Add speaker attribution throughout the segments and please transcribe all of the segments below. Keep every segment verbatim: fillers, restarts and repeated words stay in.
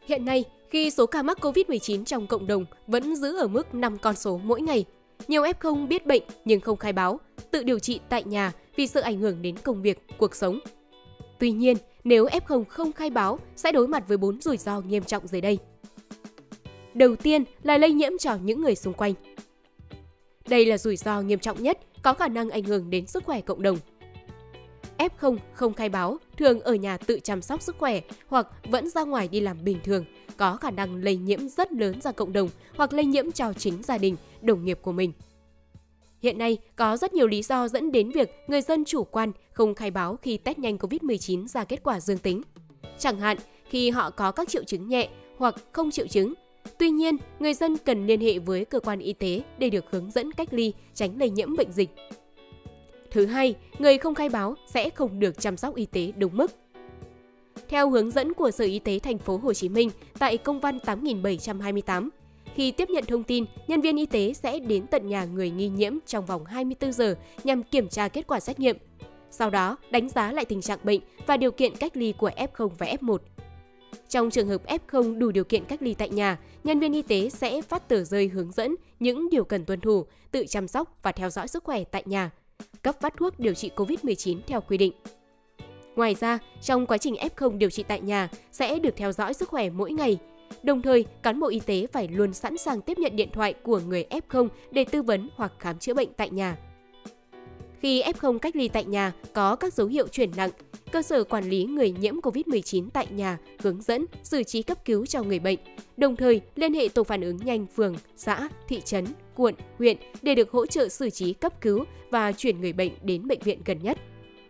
Speaker 1: Hiện nay, khi số ca mắc covid mười chín trong cộng đồng vẫn giữ ở mức năm con số mỗi ngày, nhiều ép không biết bệnh nhưng không khai báo, tự điều trị tại nhà vì sợ ảnh hưởng đến công việc, cuộc sống. Tuy nhiên, nếu ép không không khai báo sẽ đối mặt với bốn rủi ro nghiêm trọng dưới đây. Đầu tiên là lây nhiễm cho những người xung quanh. Đây là rủi ro nghiêm trọng nhất, có khả năng ảnh hưởng đến sức khỏe cộng đồng. ép không không khai báo thường ở nhà tự chăm sóc sức khỏe hoặc vẫn ra ngoài đi làm bình thường, có khả năng lây nhiễm rất lớn ra cộng đồng hoặc lây nhiễm cho chính gia đình, đồng nghiệp của mình. Hiện nay, có rất nhiều lý do dẫn đến việc người dân chủ quan không khai báo khi test nhanh covid mười chín ra kết quả dương tính. Chẳng hạn, khi họ có các triệu chứng nhẹ hoặc không triệu chứng. Tuy nhiên, người dân cần liên hệ với cơ quan y tế để được hướng dẫn cách ly, tránh lây nhiễm bệnh dịch. Thứ hai, người không khai báo sẽ không được chăm sóc y tế đúng mức. Theo hướng dẫn của Sở Y tế Thành phố Hồ Chí Minh tại công văn tám nghìn bảy trăm hai mươi tám, khi tiếp nhận thông tin, nhân viên y tế sẽ đến tận nhà người nghi nhiễm trong vòng hai mươi tư giờ nhằm kiểm tra kết quả xét nghiệm. Sau đó, đánh giá lại tình trạng bệnh và điều kiện cách ly của ép không và ép một. Trong trường hợp ép không đủ điều kiện cách ly tại nhà, nhân viên y tế sẽ phát tờ rơi hướng dẫn những điều cần tuân thủ, tự chăm sóc và theo dõi sức khỏe tại nhà, cấp phát thuốc điều trị covid mười chín theo quy định. Ngoài ra, trong quá trình ép không điều trị tại nhà sẽ được theo dõi sức khỏe mỗi ngày. Đồng thời, cán bộ y tế phải luôn sẵn sàng tiếp nhận điện thoại của người ép không để tư vấn hoặc khám chữa bệnh tại nhà. Khi ép không cách ly tại nhà có các dấu hiệu chuyển nặng, cơ sở quản lý người nhiễm covid mười chín tại nhà hướng dẫn xử trí cấp cứu cho người bệnh, đồng thời liên hệ tổ phản ứng nhanh phường, xã, thị trấn, quận, huyện để được hỗ trợ xử trí cấp cứu và chuyển người bệnh đến bệnh viện gần nhất.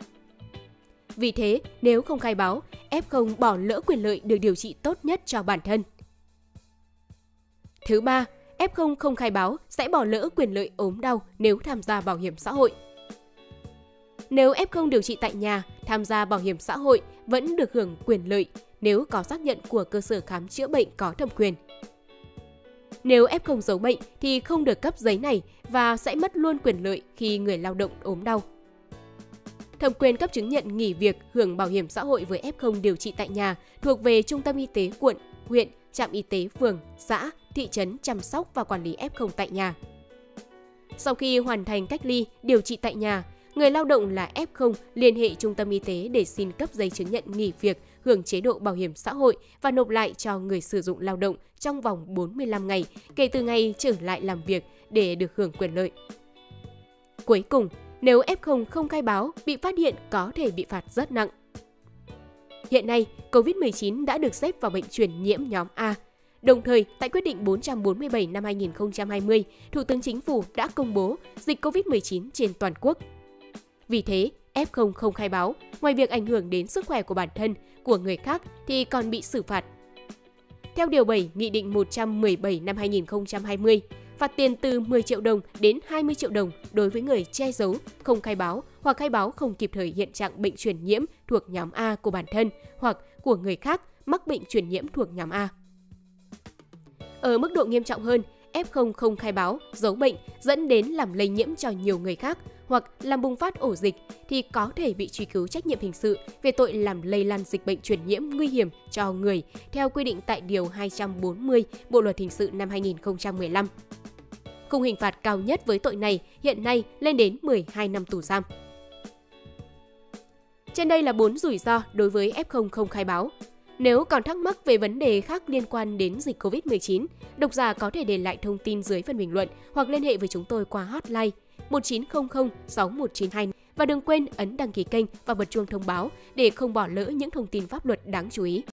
Speaker 1: Vì thế, nếu không khai báo, ép không bỏ lỡ quyền lợi được điều trị tốt nhất cho bản thân. Thứ ba, ép không không khai báo sẽ bỏ lỡ quyền lợi ốm đau nếu tham gia bảo hiểm xã hội. Nếu ép không điều trị tại nhà, tham gia bảo hiểm xã hội vẫn được hưởng quyền lợi nếu có xác nhận của cơ sở khám chữa bệnh có thẩm quyền. Nếu ép không giấu bệnh thì không được cấp giấy này và sẽ mất luôn quyền lợi khi người lao động ốm đau. Thẩm quyền cấp chứng nhận nghỉ việc hưởng bảo hiểm xã hội với ép không điều trị tại nhà thuộc về Trung tâm Y tế quận, huyện, trạm y tế phường, xã, thị trấn chăm sóc và quản lý ép không tại nhà. Sau khi hoàn thành cách ly, điều trị tại nhà, người lao động là ép không liên hệ Trung tâm Y tế để xin cấp giấy chứng nhận nghỉ việc hưởng chế độ bảo hiểm xã hội và nộp lại cho người sử dụng lao động trong vòng bốn mươi lăm ngày kể từ ngày trở lại làm việc để được hưởng quyền lợi. Cuối cùng, nếu ép không không khai báo, bị phát hiện có thể bị phạt rất nặng. Hiện nay, covid mười chín đã được xếp vào bệnh truyền nhiễm nhóm A. Đồng thời, tại quyết định bốn trăm bốn mươi bảy năm hai nghìn không trăm hai mươi, Thủ tướng Chính phủ đã công bố dịch covid mười chín trên toàn quốc. Vì thế, ép không không khai báo, ngoài việc ảnh hưởng đến sức khỏe của bản thân, của người khác thì còn bị xử phạt. Theo Điều bảy Nghị định một trăm mười bảy năm hai nghìn không trăm hai mươi, phạt tiền từ mười triệu đồng đến hai mươi triệu đồng đối với người che giấu, không khai báo hoặc khai báo không kịp thời hiện trạng bệnh truyền nhiễm thuộc nhóm A của bản thân hoặc của người khác mắc bệnh truyền nhiễm thuộc nhóm A. Ở mức độ nghiêm trọng hơn, ép không không khai báo, giấu bệnh dẫn đến làm lây nhiễm cho nhiều người khác hoặc làm bùng phát ổ dịch thì có thể bị truy cứu trách nhiệm hình sự về tội làm lây lan dịch bệnh truyền nhiễm nguy hiểm cho người theo quy định tại Điều hai trăm bốn mươi Bộ Luật Hình sự năm hai nghìn không trăm mười lăm. Khung hình phạt cao nhất với tội này hiện nay lên đến mười hai năm tù giam. Trên đây là bốn rủi ro đối với ép không không khai báo. Nếu còn thắc mắc về vấn đề khác liên quan đến dịch covid mười chín, độc giả có thể để lại thông tin dưới phần bình luận hoặc liên hệ với chúng tôi qua hotline một chín không không sáu một chín hai và đừng quên ấn đăng ký kênh và bật chuông thông báo để không bỏ lỡ những thông tin pháp luật đáng chú ý.